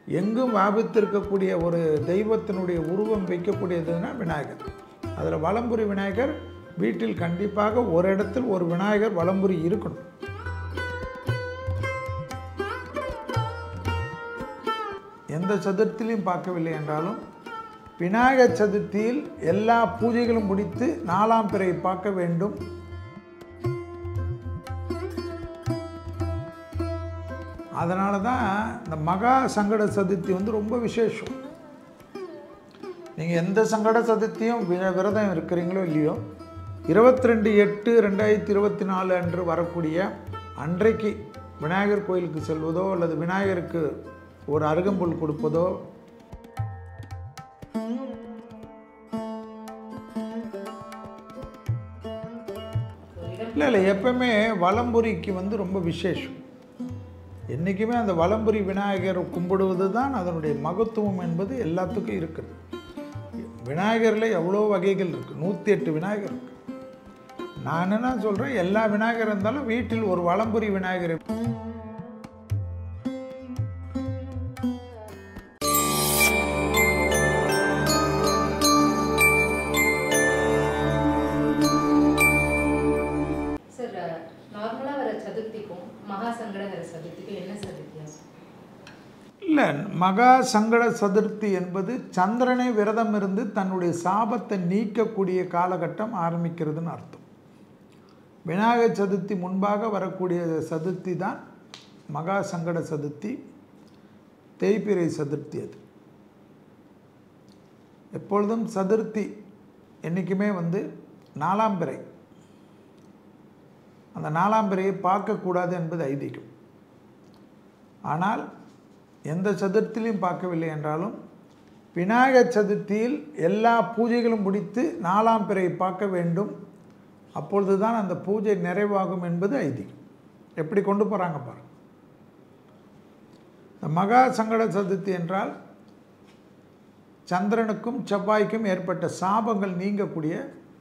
எங்கும் வியாபித்திருக்கக்கூடிய ஒரு தெய்வத்தினுடைய உருவம் வைக்கக்கூடியதுன்னா விநாயகர். அதில் வலம்புரி விநாயகர் வீட்டில் கண்டிப்பாக ஒரு இடத்தில் ஒரு விநாயகர் வலம்புரி இருக்கணும். எந்த சதுர்த்திலையும் பார்க்கவில்லை என்றாலும் விநாயகர் சதுர்த்தியில் எல்லா பூஜைகளும் முடித்து 4ஆம் பிறை பார்க்க வேண்டும். அதனால தான் இந்த மகா சங்கட சதுர்த்தி ரொம்ப விசேஷம். நீங்கள் எந்த சங்கட சதுர்த்தியும் விரதம் இருக்கிறீங்களோ இல்லையோ 22/8/2024 அன்று வரக்கூடிய அன்றைக்கு விநாயகர் கோயிலுக்கு செல்வதோ அல்லது விநாயகருக்கு ஒரு அருகம்புல் கொடுப்பதோ இல்லை எப்பவுமே வலம்புரிக்கு ரொம்ப விசேஷம். என்றைக்குமே அந்த வலம்புரி விநாயகர் கும்பிடுவது தான் அதனுடைய மகத்துவம் என்பது எல்லாத்துக்கும் இருக்குது. விநாயகரில் எவ்வளோ வகைகள் இருக்குது, 108 விநாயகர் இருக்குது. நான் என்ன சொல்கிறேன், எல்லா விநாயகர் இருந்தாலும் வீட்டில் ஒரு வலம்புரி விநாயகர். இல்லை, மகா சங்கட சதுர்த்தி என்பது சந்திரனை விரதம் இருந்து தன்னுடைய சாபத்தை நீக்கக்கூடிய காலகட்டம் ஆரம்பிக்கிறதுன்னு அர்த்தம். விநாயகர் சதுர்த்தி முன்பாக வரக்கூடிய சதுர்த்தி தான் மகா சங்கட சதுர்த்தி, தேய்பிறை சதுர்த்தி. அது எப்பொழுதும் சதுர்த்தி என்றைக்குமே 4ஆம் பிறை, அந்த 4ஆம் பிறையை பார்க்கக்கூடாது என்பது ஐதீகம். ஆனால் எந்த சதுர்த்திலையும் பார்க்கவில்லை என்றாலும் விநாயகர் சதுர்த்தியில் எல்லா பூஜைகளும் முடித்து 4ஆம் பிறையை பார்க்க வேண்டும். அப்பொழுது தான் அந்த பூஜை நிறைவாகும் என்பது ஐதீகம். எப்படி கொண்டு போகிறாங்க பாருங்க. இந்த மகா சங்கட சதுர்த்தி என்றால் சந்திரனுக்கும் செவ்வாய்க்கும் ஏற்பட்ட சாபங்கள் நீங்கக்கூடிய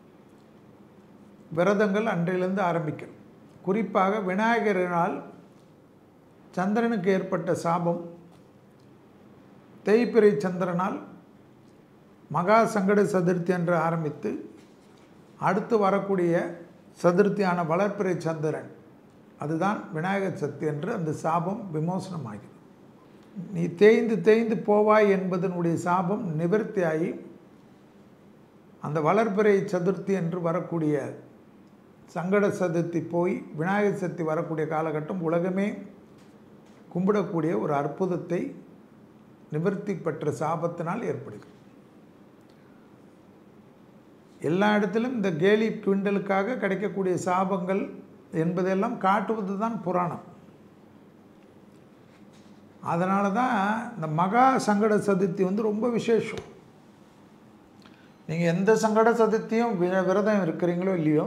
விரதங்கள் அன்றையிலிருந்து ஆரம்பிக்கும். குறிப்பாக விநாயகரினால் சந்திரனுக்கு ஏற்பட்ட சாபம் தேய்பிறை சந்திரனால் மகா சங்கட சதுர்த்தி என்று ஆரம்பித்து அடுத்து வரக்கூடிய சதுர்த்தியான வளர்ப்பிறை சந்திரன், அதுதான் விநாயகர் சதுர்த்தி என்று அந்த சாபம் விமோசனமாகிறது. நீ தேய்ந்து தேய்ந்து போவாய் என்பதனுடைய சாபம் நிவர்த்தியாகி அந்த வளர்ப்பிறை சதுர்த்தி என்று வரக்கூடிய சங்கட சதுர்த்தி போய் விநாயகர் சதுர்த்தி வரக்கூடிய காலகட்டம் உலகமே கும்பிடக்கூடிய ஒரு அற்புதத்தை நிவர்த்தி பெற்ற சாபத்தினால் ஏற்படுகிறது. எல்லா இடத்திலும் இந்த கேலி கிண்டலுக்காக கிடைக்கக்கூடிய சாபங்கள் என்பதெல்லாம் காட்டுவது தான் புராணம். அதனால தான் இந்த மகா சங்கட சதுர்த்தி ரொம்ப விசேஷம். நீங்கள் எந்த சங்கட சதுர்த்தியும் விரதம் இருக்கிறீங்களோ இல்லையோ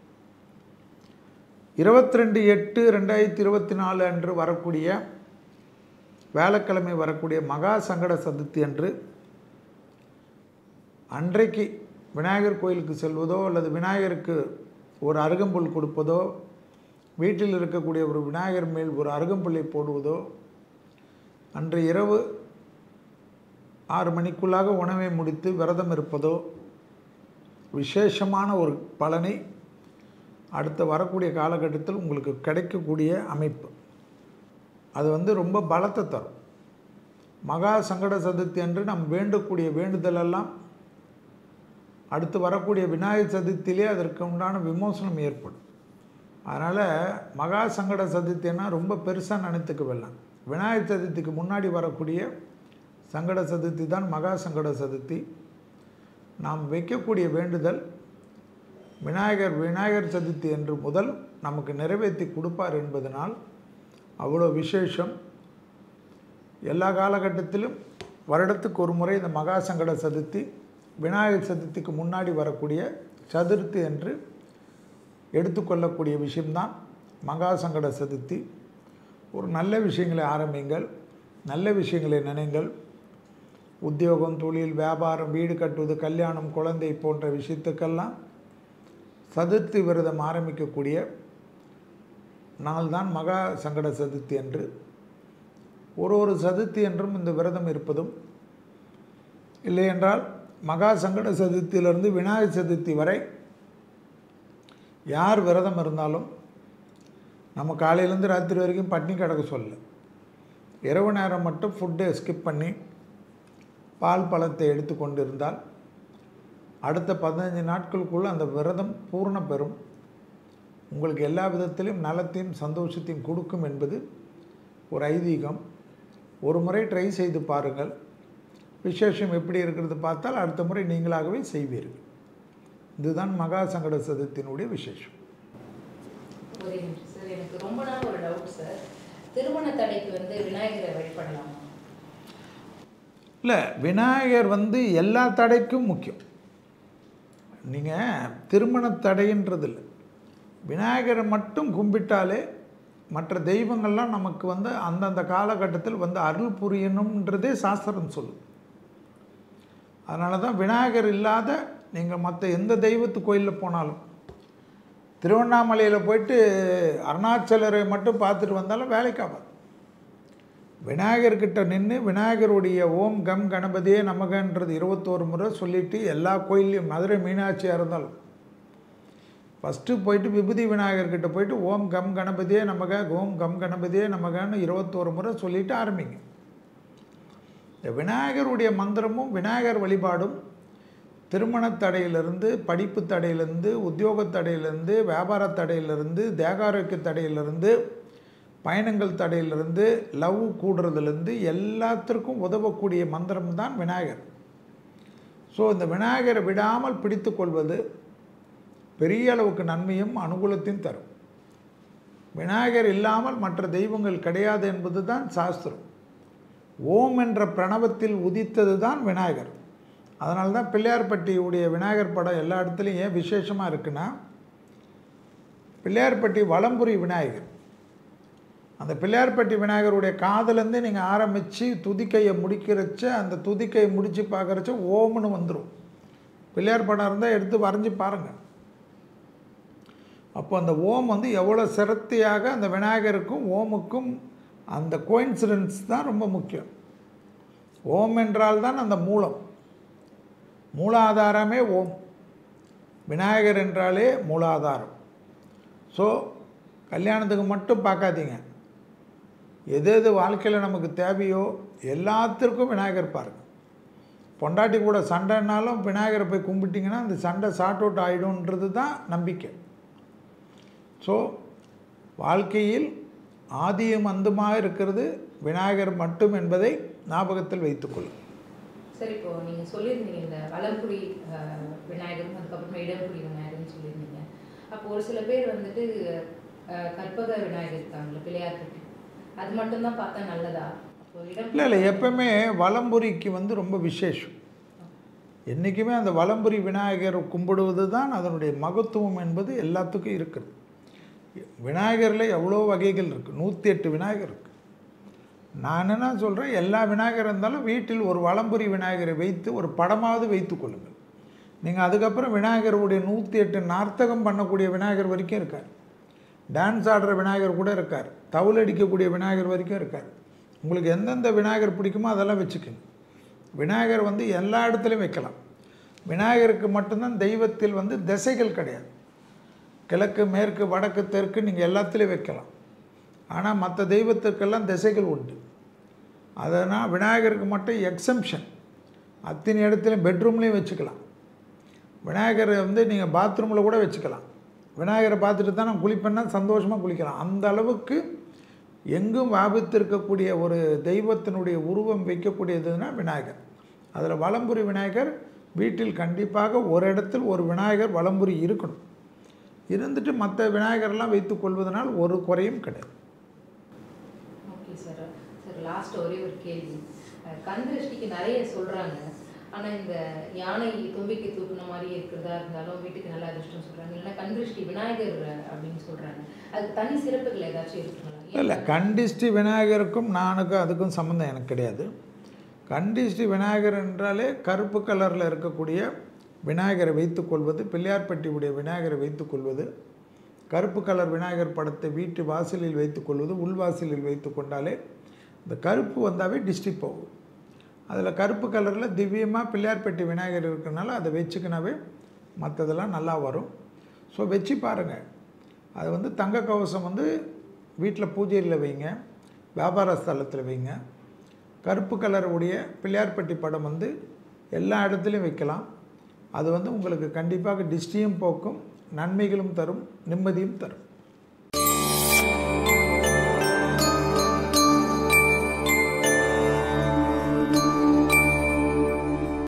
22/8/2024 அன்று வரக்கூடிய வியாழக்கிழமை வரக்கூடிய மகா சங்கட சதுர்த்தி அன்று அன்றைக்கு விநாயகர் கோயிலுக்கு செல்வதோ அல்லது விநாயகருக்கு ஒரு அருகம்புல் கொடுப்பதோ, வீட்டில் இருக்கக்கூடிய ஒரு விநாயகர் மேல் ஒரு அருகம்புல்லை போடுவதோ, அன்று இரவு 6 மணிக்குள்ளாக உணவை முடித்து விரதம் இருப்பதோ விசேஷமான ஒரு பலனை அடுத்து வரக்கூடிய காலகட்டத்தில் உங்களுக்கு கிடைக்கக்கூடிய அமைப்பு. அது ரொம்ப பலத்தை தரும். மகா சங்கட சதுர்த்தி அன்று நாம் வேண்டக்கூடிய வேண்டுதலெல்லாம் அடுத்து வரக்கூடிய விநாயகர் சதுர்த்தியிலே அதற்கு உண்டான விமோசனம் ஏற்படும். அதனால் மகா சங்கட சதுர்த்தின்னா ரொம்ப பெருசாக நினைத்துக்க வேண்டாம். விநாயகர் சதுர்த்திக்கு முன்னாடி வரக்கூடிய சங்கட சதுர்த்தி தான் மகா சங்கட சதுர்த்தி. நாம் வைக்கக்கூடிய வேண்டுதல் விநாயகர் சதுர்த்தி என்று முதல் நமக்கு நிறைவேற்றி கொடுப்பார் என்பதனால் அவ்வளோ விசேஷம். எல்லா காலகட்டத்திலும் வருடத்துக்கு ஒரு முறை இந்த மகா சங்கட சதுர்த்தி விநாயகர் சதுர்த்திக்கு முன்னாடி வரக்கூடிய சதுர்த்தி என்று எடுத்துக்கொள்ளக்கூடிய விஷயம்தான் மகா சங்கட சதுர்த்தி. ஒரு நல்ல விஷயங்களை ஆரம்பிங்கள், நல்ல விஷயங்களை நினைங்கள். உத்தியோகம், தொழில், வியாபாரம், வீடு கட்டுவது, கல்யாணம், குழந்தை போன்ற விஷயத்துக்கெல்லாம் சதுர்த்தி விரதம் ஆரம்பிக்கக்கூடிய நாள் தான் மகா சங்கட சதுர்த்தி அன்று. ஒரு சதுர்த்தி என்றும் இந்த விரதம் இருப்பதும், இல்லையென்றால் மகா சங்கட சதுர்த்தியிலிருந்து விநாயகர் சதுர்த்தி வரை யார் விரதம் இருந்தாலும் நம்ம காலையிலேருந்து ராத்திரி வரைக்கும் பட்னி கிடக்க சொல்லலை. இரவு நேரம் மட்டும் ஃபுட்டை ஸ்கிப் பண்ணி பால் பழத்தை எடுத்துக்கொண்டு இருந்தால் அடுத்த 15 நாட்களுக்குள் அந்த விரதம் பூர்ண பெறும். உங்களுக்கு எல்லா விதத்திலும் நலத்தையும் சந்தோஷத்தையும் கொடுக்கும் என்பது ஒரு ஐதீகம். ஒரு முறை ட்ரை செய்து பாருங்கள். விசேஷம் எப்படி இருக்கிறது பார்த்தால் அடுத்த முறை நீங்களாகவே செய்வீர்கள். இதுதான் மகா சங்கட சதுர்த்தியினுடைய விசேஷம். ஒரே நிமிஷம் சார், எனக்கு ரொம்ப நாள் ஒரு டவுட் சார். திருமண தடைக்கு விநாயகரை வழிபடலாமா? இல்லை, விநாயகர் எல்லா தடைக்கும் முக்கியம். நீங்கள் திருமண தடைன்றது இல்லை, விநாயகரை மட்டும் கும்பிட்டாலே மற்ற தெய்வங்கள்லாம் நமக்கு அந்தந்த காலகட்டத்தில் அருள் புரியணுன்றதே சாஸ்திரம் சொல்லும். அதனால தான் விநாயகர் இல்லாத நீங்கள் மற்ற எந்த தெய்வத்து கோயிலில் போனாலும், திருவண்ணாமலையில் போயிட்டு அருணாச்சலரை மட்டும் பார்த்துட்டு வந்தாலும் வேலைக்காகாது. விநாயகர்கிட்ட நின்று விநாயகருடைய ஓம் கம் கணபதியே நமகன்றது 21 முறை சொல்லிவிட்டு எல்லா கோயிலையும், மதுரை மீனாட்சியாக இருந்தாலும் ஃபஸ்ட்டு போயிட்டு விபூதி விநாயகர்கிட்ட போயிட்டு ஓம் கம் கணபதியே நமக, ஓம் கம் கணபதியே நமகன்னு 21 முறை சொல்லிவிட்டு ஆரம்பிங்க. இந்த விநாயகருடைய மந்திரமும் விநாயகர் வழிபாடும் திருமண தடையிலிருந்து, படிப்பு தடையிலிருந்து, உத்தியோக தடையிலிருந்து, வியாபார தடையிலிருந்து, தேகாரோக்கிய தடையிலிருந்து, பயணங்கள் தடையிலிருந்து, லவ் கூடுறதுலேருந்து எல்லாத்திற்கும் உதவக்கூடிய மந்திரம் தான் விநாயகர். ஸோ இந்த விநாயகரை விடாமல் பிடித்து கொள்வது பெரிய அளவுக்கு நன்மையும் அனுகூலத்தையும் தரும். விநாயகர் இல்லாமல் மற்ற தெய்வங்கள் கிடையாது என்பது தான் சாஸ்திரம். ஓம் என்ற பிரணவத்தில் உதித்தது தான் விநாயகர். அதனால தான் பிள்ளையார்பட்டியுடைய விநாயகர் படம் எல்லா இடத்துலையும் ஏன் விசேஷமாக இருக்குன்னா, பிள்ளையார்பட்டி வலம்புரி விநாயகர். அந்த பிள்ளையார்பட்டி விநாயகருடைய காதலேருந்து நீங்கள் ஆரம்பித்து துதிக்கையை முடிக்கிறச்ச, அந்த துதிக்கையை முடித்து பார்க்குறச்ச ஓம்னு வந்துடும். பிள்ளையார் படம் இருந்தால் எடுத்து வரைஞ்சி பாருங்கள். அப்போ அந்த ஓம் எவ்வளோ சிரத்தையாக அந்த விநாயகருக்கும் ஓமுக்கும் அந்த கோயின்சிடன்ஸ் தான் ரொம்ப முக்கியம். ஓம் என்றால் தான் அந்த மூலம், மூலாதாரமே ஓம். விநாயகர் என்றாலே மூலாதாரம். ஸோ கல்யாணத்துக்கு மட்டும் பார்க்காதீங்க, எது எது வாழ்க்கையில் நமக்கு தேவையோ எல்லாத்திற்கும் விநாயகர் பாருங்கள். பொண்டாட்டி கூட சண்டைனாலும் விநாயகரை போய் கும்பிட்டிங்கன்னா அந்த சண்டை சார்ட் அவுட் ஆகிடும்ன்றது தான் நம்பிக்கை. ஸோ வாழ்க்கையில் ஆதியும் அந்தமாக இருக்கிறது விநாயகர் மட்டும் என்பதை ஞாபகத்தில் வைத்துக்கொள்ளும். சரி, இப்போது நீங்கள் சொல்லியிருந்தீங்க இந்த வலம்புரி விநாயகரும் அதுக்கப்புறமா இடம்புரி விநாயகர்னு சொல்லியிருந்தீங்க. அப்போ ஒரு சில பேர் கற்பக விநாயகர் இருக்காங்களா பிள்ளையார்பட்டி, அது மட்டும்தான் பார்த்தா நல்லதா? இல்லை, எப்பவுமே வலம்புரிக்கு ரொம்ப விசேஷம். என்றைக்குமே அந்த வலம்புரி விநாயகர் கும்பிடுவது தான் அதனுடைய மகத்துவம் என்பது எல்லாத்துக்கும் இருக்குது. விநாயகரில் எவ்வளோ வகைகள் இருக்குது, 108 விநாயகர் இருக்குது. நான் என்ன சொல்கிறேன், எல்லா விநாயகர் இருந்தாலும் வீட்டில் ஒரு வலம்புரி விநாயகரை வைத்து ஒரு படமாவது வைத்து கொள்ளுங்கள். நீங்கள் அதுக்கப்புறம் விநாயகருடைய 108 நார்த்தகம் பண்ணக்கூடிய விநாயகர் வரைக்கும் இருக்கார், டான்ஸ் ஆடுற விநாயகர் கூட இருக்கார், தவுல் அடிக்கக்கூடிய விநாயகர் வரைக்கும் இருக்கார். உங்களுக்கு எந்தெந்த விநாயகர் பிடிக்குமோ அதெல்லாம் வச்சுக்கோங்க. விநாயகர் எல்லா இடத்துலையும் வைக்கலாம். விநாயகருக்கு மட்டும்தான் தெய்வத்தில் திசைகள் கிடையாது. கிழக்கு, மேற்கு, வடக்கு, தெற்கு நீங்கள் எல்லாத்துலேயும் வைக்கலாம். ஆனால் மற்ற தெய்வத்திற்கெல்லாம் திசைகள் உண்டு. அதனால் விநாயகருக்கு மட்டும் எக்ஸம்ஷன். அத்தனை இடத்துலையும் பெட்ரூம்லேயும் வச்சுக்கலாம். விநாயகர் நீங்கள் பாத்ரூமில் கூட வச்சுக்கலாம். விநாயகரை பார்த்துட்டு தான் நான் குளிப்பேன்னா சந்தோஷமாக குளிக்கலாம். அந்த அளவுக்கு எங்கும் வியாபித்திருக்கக்கூடிய ஒரு தெய்வத்தினுடைய உருவம் வைக்கக்கூடியதுன்னா விநாயகர். அதில் வலம்புரி விநாயகர் வீட்டில் கண்டிப்பாக ஒரு இடத்தில் ஒரு விநாயகர் வலம்புரி இருக்கணும். இருந்துட்டு மற்ற விநாயகர்லாம் வைத்துக் கொள்வதனால் ஒரு குறையும் கிடையாது. Okay sir. சார், லாஸ்ட் ஒரே ஒரு கேள்வி. கண் திருஷ்டிக்கு நிறைய சொல்கிறாங்க. ஆனால் இந்த யானை தும்பிக்கை தூக்குன மாதிரி இருக்கிறதா இருந்தாலும் வீட்டுக்கு நல்லா அதிர்ஷ்டம் சொல்கிறாங்க. இல்லைன்னா கண் திருஷ்டி விநாயகர் அப்படின்னு சொல்கிறாங்க. அதுக்கு தனி சிறப்புகள் ஏதாச்சும் இருக்குங்களா? இல்லை, கண் திருஷ்டி விநாயகருக்கும் அதுக்கும் சம்மந்தம் எனக்கு கிடையாது. கண் திருஷ்டி விநாயகர் என்றாலே கருப்பு கலரில் இருக்கக்கூடிய விநாயகரை வைத்துக்கொள்வது, பிள்ளையார்பட்டியுடைய விநாயகரை வைத்துக்கொள்வது, கருப்பு கலர் விநாயகர் படத்தை வீட்டு வாசலில் வைத்துக்கொள்வது, உள்வாசலில் வைத்து கொண்டாலே இந்த கருப்பு வந்தாவே டிஸ்டி போகும். அதில் கருப்பு கலரில் திவ்யமாக பிள்ளையார்பட்டி விநாயகர் இருக்கிறனால அதை வச்சுக்கினாவே மற்றதெல்லாம் நல்லா வரும். ஸோ வச்சு பாருங்கள். அது வந்து தங்க கவசம் வந்து வீட்டில் பூஜையில் வைங்க, வியாபார ஸ்தலத்தில் வைங்க. கருப்பு கலர் உடைய பிள்ளையார்பட்டி படம் வந்து எல்லா இடத்துலையும் வைக்கலாம். அது வந்து உங்களுக்கு கண்டிப்பாக டிஸ்டியும் போக்கும், நன்மைகளும் தரும், நிம்மதியும் தரும்.